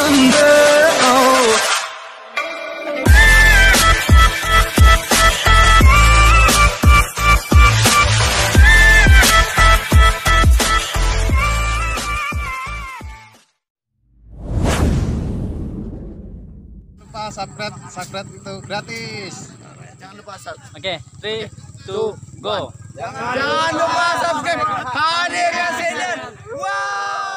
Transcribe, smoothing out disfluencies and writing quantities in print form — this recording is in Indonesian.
Lupa subscribe itu gratis. Jangan lupa subscribe. Oke, 3, 2, go. Jangan lupa subscribe. Hadir Resident. Wow.